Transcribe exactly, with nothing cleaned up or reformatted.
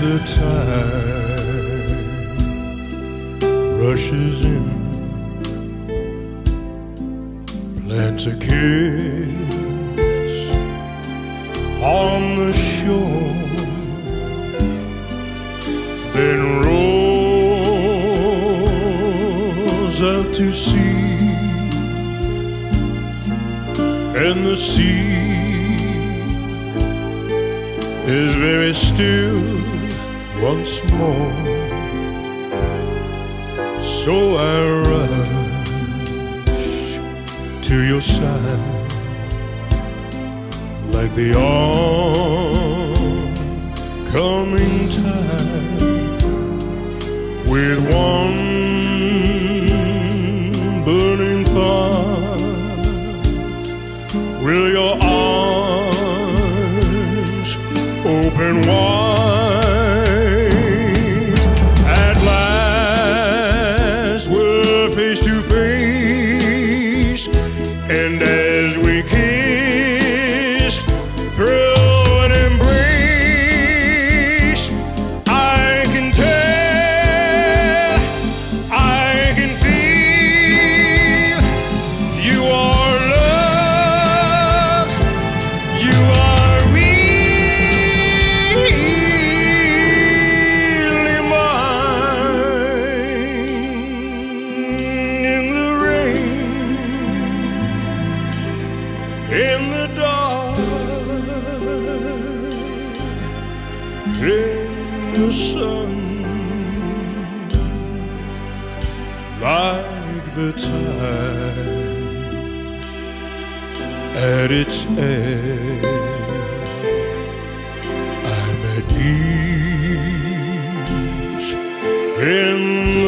the tide rushes in, plants a kiss on the shore, then rolls out to sea, and the sea is very still once more. So I rush to your side like the oncoming tide, with one burning thought: will your arms open wide? At last we're face to face, and as we kiss, thrill and embrace, I can tell, I can feel you are love, you are really mine. In the rain, in the dark, in the sun, like the tide at its edge, I'm at ease in